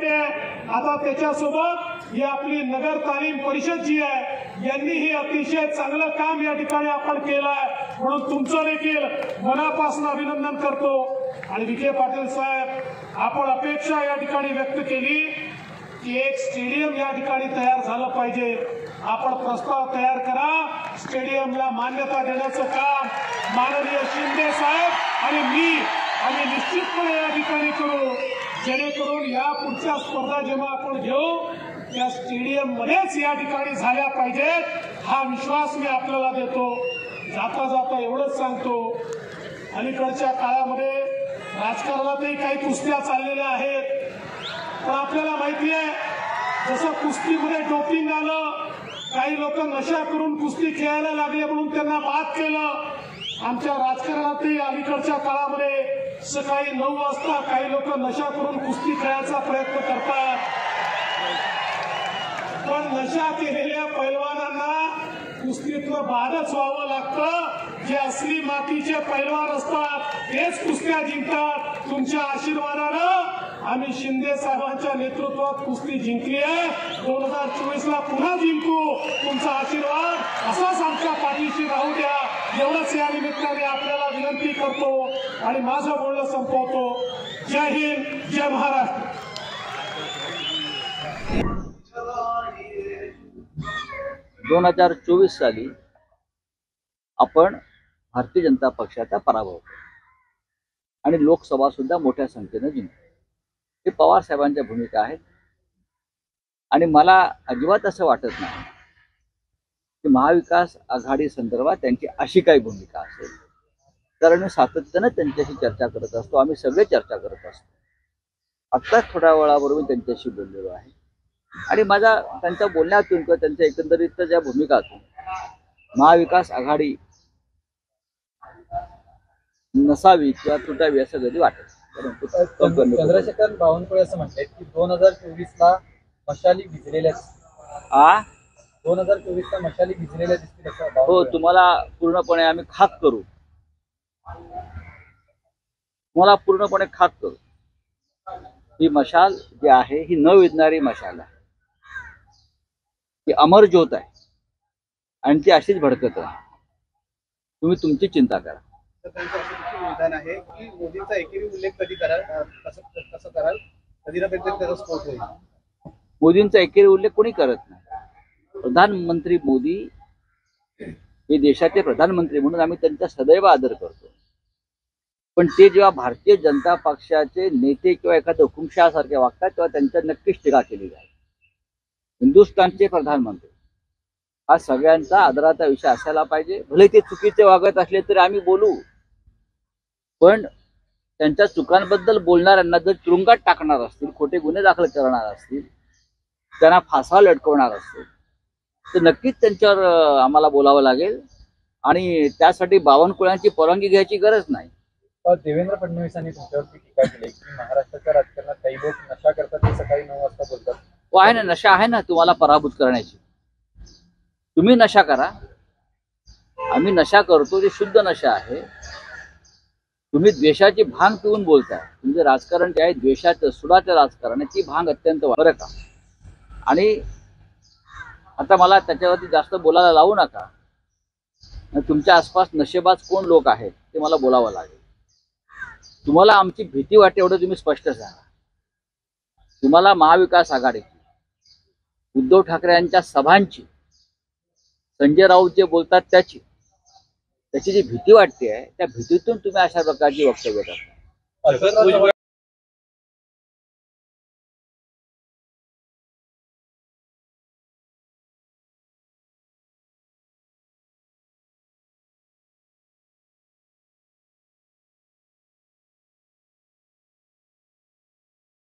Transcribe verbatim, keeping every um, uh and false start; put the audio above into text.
वाटते. आता त्याच्यासोबत ही आपली नगर तालीम परिषद जी आहे यांनीही अतिशय चांगलं काम या ठिकाणी आपण केलं आहे, म्हणून तुमचं देखील मनापासून अभिनंदन करतो. आणि विखे पाटील साहेब, आपण अपेक्षा या ठिकाणी व्यक्त केली की एक स्टेडियम या ठिकाणी तयार झालं पाहिजे. आपण प्रस्ताव तयार करा, स्टेडियमला मान्यता देण्याचं काम माननीय शिंदे साहेब आणि मी आम्ही निश्चितपणे या ठिकाणी करू, जेणेकरून या पुढच्या स्पर्धा जेव्हा आपण घेऊ त्या स्टेडियम मध्येच या ठिकाणी झाल्या पाहिजेत, हा विश्वास मी आपल्याला देतो. जाता जाता एवढंच सांगतो, अलीकडच्या काळामध्ये राजकारणातही काही कुस्त्या चाललेल्या आहेत, पण आपल्याला माहिती आहे जसं कुस्तीमध्ये डोपिंग आलं, काही लोक नशा करून कुस्ती खेळायला लागले म्हणून त्यांना बाद केलं. आमच्या राजकारणातही अलीकडच्या काळामध्ये सकाळी नऊ वाजता काही लोक नशा करून कुस्ती खेळायचा प्रयत्न करतात, पण नशा केलेल्या पैलवानांना कुस्तीतलं बादच व्हावं लागतं. जे असली मातीचे पैलवान असतात तेच कुस्त्या जिंकतात. तुमच्या आशीर्वादानं आम्ही शिंदे साहेबांच्या नेतृत्वात कुस्ती जिंकली आहे. दोन हजार चोवीस ला पुन्हा जिंकू. तुमचा आशीर्वाद असाच आमच्या पाठीशी राहू द्या, एवढंच या निमित्ताने आपल्याला विनंती करतो आणि माझं बोलणं संपवतो. जय हिंद, जय महाराष्ट्र. दोन हजार चोवीस साली आपण भारतीय जनता पक्षाचा पराभव केला आणि लोकसभा सुद्धा मोठ्या संख्येने जिंकली. हे पवार साहेबांच्या भूमिका आहेत आणि मला अजिबात असं वाटत नाही की महाविकास आघाडी संदर्भात त्यांची अशी काही भूमिका असेल, कारण मी सातत्यानं त्यांच्याशी चर्चा करत असतो, आम्ही सगळे चर्चा करत असतो. आत्ताच थोड्या वेळापूर्वी मी त्यांच्याशी बोललेलो आहे आणि माझ्या त्यांच्या बोलण्यातून किंवा त्यांच्या एकंदरीत ज्या भूमिकातून महाविकास आघाडी नसावी किंवा तुटावी असं कधी वाटत. चंद्रशेखर बावनकुळे असं म्हणतात की दोन हजार चोवीस ला मशाली भिजलेल्या आ दोन हजार चोवीस ला मशाली भिजलेल्या दिसतील असं. हो, तुम्हाला पूर्णपणे आम्ही खाक करू, तुम्हाला पूर्णपणे खाक करू. ही मशाल जी आहे ही न विझणारी मशाल आहे, ती अमर ज्योत आहे आणि ती अशीच भडकत आहे. तुम्ही तुमची चिंता करा. विधान आहे की मोदींचा एकेरी उल्लेख कधी कराल, कसं कसं कराल, कधी ना कधी त्याचा स्फोट होईल. मोदींचा एकेरी उल्लेख कोणी करत नाही. प्रधानमंत्री मोदी हे देशाचे प्रधानमंत्री म्हणून आम्ही त्यांचा सदैव आदर करतो, पण ते जेव्हा भारतीय जनता पक्षाचे नेते किंवा एखाद्या हुकुमशहासारखे वागतात तेव्हा त्यांच्यावर नक्कीच टीका केली जाईल. हिंदुस्थानचे प्रधानमंत्री हा सगळ्यांचा आदराचा विषय असायला पाहिजे. भले ते चुकीचे वागत असले तरी आम्ही बोलू, पण त्यांच्या चुकांबद्दल बोलणाऱ्यांना जर तुरुंगात टाकणार असतील, खोटे गुन्हे दाखल करणार असतील, त्यांना फासाला लटकवणार असतील तर नक्कीच त्यांच्यावर आम्हाला बोलावं लागेल आणि त्यासाठी बावनकुळ्यांची परवानगी घ्यायची गरज नाही. देवेंद्र फडणवीसांनी तुमच्यावरती टीका केली की महाराष्ट्राच्या राजकारणात काही लोक नशा करतात, ते सकाळी नऊ वाजता बोलतात. हो आहे ना, नशा आहे ना तुम्हाला पराभूत करण्याची. तुम्ही नशा करा, आम्ही नशा करतो, ते शुद्ध नशा आहे. तुम्ही द्वेषाची भांग पिऊन बोलताय. तुमचे राजकारण जे आहे द्वेषाचं सुडाचं राजकारण आहे, ती भांग अत्यंत बरं का. आणि आता मला त्याच्यावरती जास्त बोलायला लावू नका. तुमच्या आसपास नशेबाज कोण लोक आहेत ते मला बोलावं लागेल. तुम्हाला आमची भीती वाटते एवढं तुम्ही स्पष्ट सांगा. तुम्हाला महाविकास आघाडीची, उद्धव ठाकरे यांच्या सभांची, संजय राऊत जे बोलतात त्याची त्याची जी भीती वाटते आहे, त्या भीतीतून तुम्ही अशा प्रकारची वक्तव्य करता.